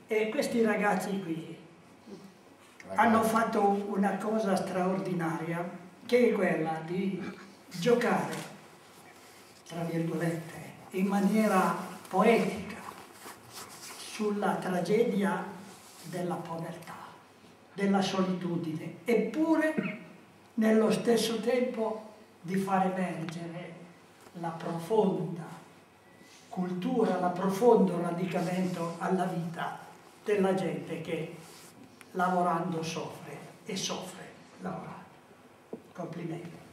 E questi ragazzi qui hanno fatto una cosa straordinaria, che è quella di giocare, tra virgolette, in maniera poetica sulla tragedia della povertà, della solitudine, eppure nello stesso tempo di far emergere la profonda cultura, la profondo radicamento alla vita della gente che lavorando soffre e soffre lavorando. Complimenti.